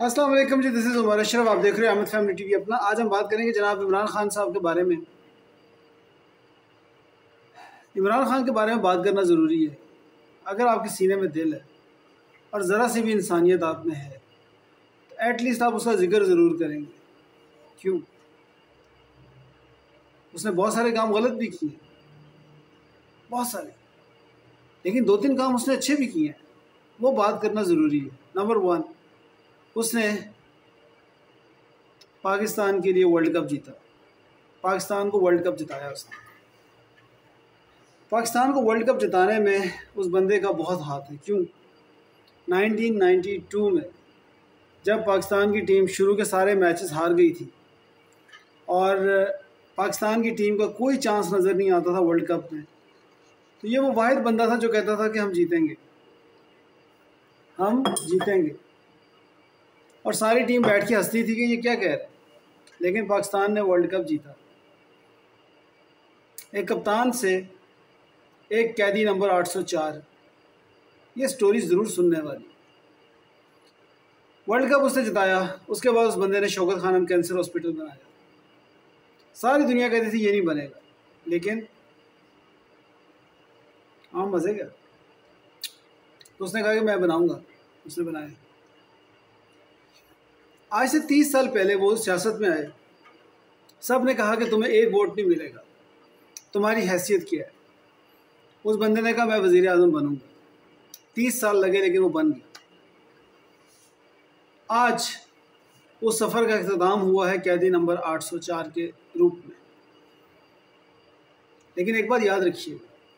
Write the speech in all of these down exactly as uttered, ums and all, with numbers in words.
अस्सलाम वालेकुम जी, दिस इज़ उमर अशरफ। आप देख रहे हैं अहमद फैमिली टीवी अपना। आज हम बात करेंगे जनाब इमरान खान साहब के बारे में। इमरान खान के बारे में बात करना ज़रूरी है। अगर आपके सीने में दिल है और ज़रा सी भी इंसानियत आप में है तो एटलीस्ट आप उसका ज़िक्र ज़रूर करेंगे। क्यों? उसने बहुत सारे काम गलत भी किए, बहुत सारे, लेकिन दो तीन काम उसने अच्छे भी किए हैं, वो बात करना ज़रूरी है। नंबर वन, उसने पाकिस्तान के लिए वर्ल्ड कप जीता। पाकिस्तान को वर्ल्ड कप जिताया उसने। पाकिस्तान को वर्ल्ड कप जिताने में उस बंदे का बहुत हाथ है। क्यों? नाइनटीन नाइंटी टू में जब पाकिस्तान की टीम शुरू के सारे मैचेस हार गई थी और पाकिस्तान की टीम का कोई चांस नज़र नहीं आता था वर्ल्ड कप में, तो ये वो वाहिद बंदा था जो कहता था कि हम जीतेंगे, हम जीतेंगे। और सारी टीम बैठ के हंसती थी कि ये क्या कह रहा है, लेकिन पाकिस्तान ने वर्ल्ड कप जीता। एक कप्तान से एक कैदी नंबर आठ सौ चार, ये स्टोरी ज़रूर सुनने वाली। वर्ल्ड कप उसने जिताया। उसके बाद उस बंदे ने शौकत खानम कैंसर हॉस्पिटल बनाया। सारी दुनिया कहती थी ये नहीं बनेगा, लेकिन हाँ मज़े क्या, तो उसने कहा कि मैं बनाऊंगा। उसने बनाया। आज से तीस साल पहले वो सियासत में आए। सब ने कहा कि तुम्हें एक वोट नहीं मिलेगा, तुम्हारी हैसियत क्या है। उस बंदे ने कहा मैं वज़ीर आज़म बनूंगा। तीस साल लगे, लेकिन वो बन गया। आज उस सफ़र का इख्तिताम हुआ है कैदी नंबर आठ सौ चार के रूप में। लेकिन एक बात याद रखिए,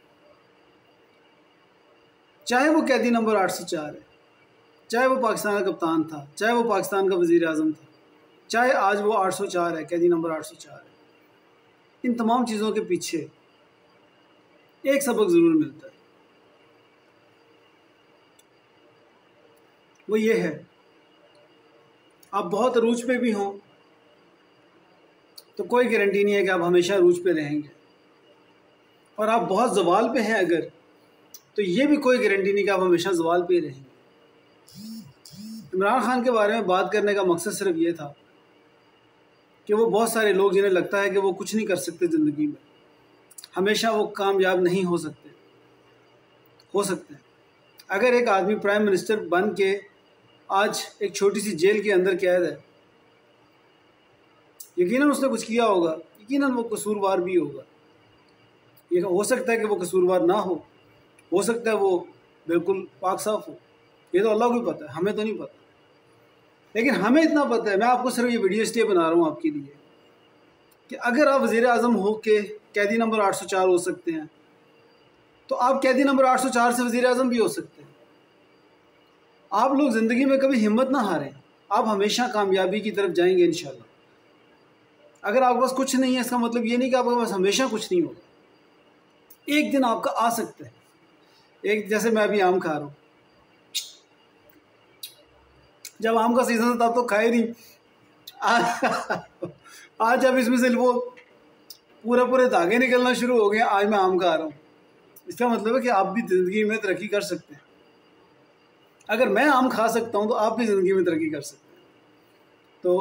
चाहे वो कैदी नंबर आठ सौ चार है, चाहे वो पाकिस्तान का कप्तान था, चाहे वो पाकिस्तान का वज़ीर आज़म था, चाहे आज वो आठ सौ चार है, कैदी नंबर आठ सौ चार है, इन तमाम चीज़ों के पीछे एक सबक ज़रूर मिलता है। वो ये है, आप बहुत अरूज पे भी हों तो कोई गारंटी नहीं है कि आप हमेशा अरूज पे रहेंगे, और आप बहुत ज़वाल पे हैं अगर, तो ये भी कोई गारंटी नहीं कि आप हमेशा ज़वाल पे रहेंगे। इमरान खान के बारे में बात करने का मकसद सिर्फ ये था कि वो बहुत सारे लोग जिन्हें लगता है कि वो कुछ नहीं कर सकते ज़िंदगी में, हमेशा वो कामयाब नहीं हो सकते। हो सकते हैं। अगर एक आदमी प्राइम मिनिस्टर बन के आज एक छोटी सी जेल के अंदर कैद है, यकीनन उसने कुछ किया होगा, यकीनन वो कसूरवार भी होगा। ये हो सकता है कि वो कसूरवार ना हो हो सकता है वो बिल्कुल पाक साफ हो। ये तो अल्लाह को ही पता है, हमें तो नहीं पता। लेकिन हमें इतना पता है, मैं आपको सिर्फ ये वीडियो इसलिए बना रहा हूँ आपके लिए कि अगर आप वज़ीर आज़म हो के कैदी नंबर आठ सौ चार हो सकते हैं, तो आप कैदी नंबर आठ सौ चार से वज़ीर आज़म भी हो सकते हैं। आप लोग ज़िंदगी में कभी हिम्मत ना हारें, आप हमेशा कामयाबी की तरफ जाएंगे इंशाल्लाह। अगर आपके पास कुछ नहीं है, इसका मतलब ये नहीं कि आपके पास हमेशा कुछ नहीं होगा। एक दिन आपका आ सकता है। एक जैसे मैं अभी आम खा रहा हूँ, जब आम का सीज़न था तब तो खाए नहीं। आज जब इसमें से वो पूरे पूरे धागे निकलना शुरू हो गए, आज मैं आम खा रहा हूँ। इसका मतलब है कि आप भी ज़िंदगी में तरक्की कर सकते हैं। अगर मैं आम खा सकता हूँ तो आप भी ज़िंदगी में तरक्की कर सकते हैं। तो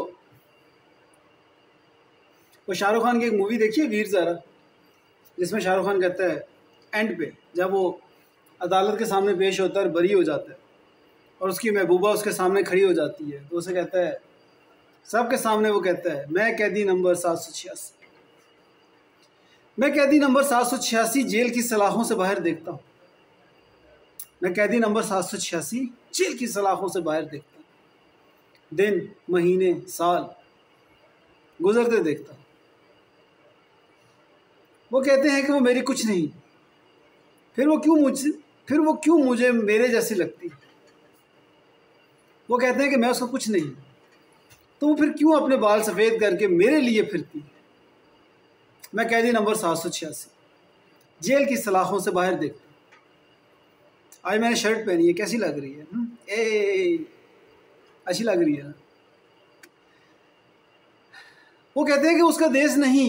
वो शाहरुख खान की एक मूवी देखिए, वीर ज़ारा, जिसमें शाहरुख खान कहता है एंड पे, जब वो अदालत के सामने पेश होता है और बरी हो जाता है और उसकी महबूबा उसके सामने खड़ी हो जाती है, तो उसे कहता है, सबके सामने वो कहता है, मैं कैदी नंबर सात सौ छियासी मैं कैदी नंबर सात सौ छियासी जेल की सलाखों से बाहर देखता हूँ। मैं कैदी नंबर सात सौ छियासी जेल की सलाखों से बाहर देखता हूँ। दिन, महीने, साल गुजरते देखता हूँ। वो कहते हैं कि वो मेरी कुछ नहीं, फिर वो क्यों मुझे फिर वो क्यों मुझे मेरे जैसी लगती है। वो कहते हैं कि मैं उसका कुछ नहीं, तो वो फिर क्यों अपने बाल सफ़ेद करके मेरे लिए फिरती है। मैं कैदी नंबर सात सौ छियासी जेल की सलाखों से बाहर देखता हूँ। आज मैंने शर्ट पहनी है, कैसी लग रही है? ए अच्छी लग रही है ना। वो कहते हैं कि उसका देश नहीं,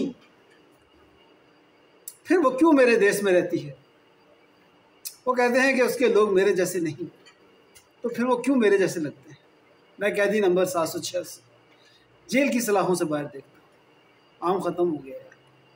फिर वो क्यों मेरे देश में रहती है। वो कहते हैं कि उसके लोग मेरे जैसे नहीं, तो फिर वो क्यों मेरे जैसे लगते हैं। मैं कैदी नंबर सात सौ छियासी जेल की सलाखों से बाहर देखता हूँ। आम ख़त्म हो गया यार।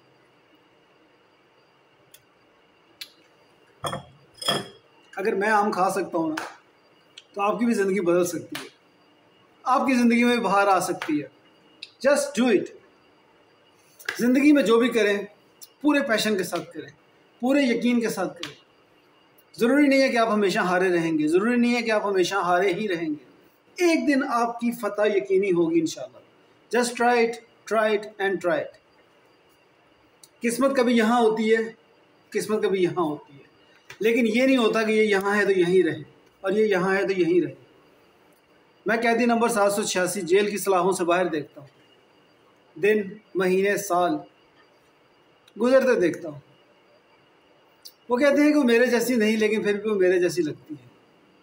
अगर मैं आम खा सकता हूँ ना, तो आपकी भी ज़िंदगी बदल सकती है, आपकी ज़िंदगी में बाहर आ सकती है। Just do it. ज़िंदगी में जो भी करें पूरे पैशन के साथ करें, पूरे यकीन के साथ करें। ज़रूरी नहीं है कि आप हमेशा हारे रहेंगे, ज़रूरी नहीं है कि आप हमेशा हारे ही रहेंगे। एक दिन आपकी फतह यकीनी होगी इंशाल्लाह। Just try it, try it and try it. किस्मत कभी यहाँ होती है, किस्मत कभी यहाँ होती है, लेकिन ये नहीं होता कि ये यहाँ है तो यहीं रहे और ये यहाँ है तो यहीं रहे। मैं कैदी नंबर सात सौ छियासी जेल की सलाखों से बाहर देखता हूँ। दिन, महीने, साल गुजरते देखता हूँ। वो कहते हैं कि वो मेरे जैसी नहीं, लेकिन फिर भी वो मेरे जैसी लगती है।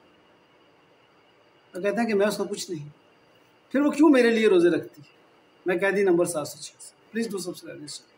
वो कहते हैं कि मैं उसका कुछ नहीं, फिर वो क्यों मेरे लिए रोज़े रखती है। मैं कैदी नंबर सात सौ छियासी। Please do subscribe.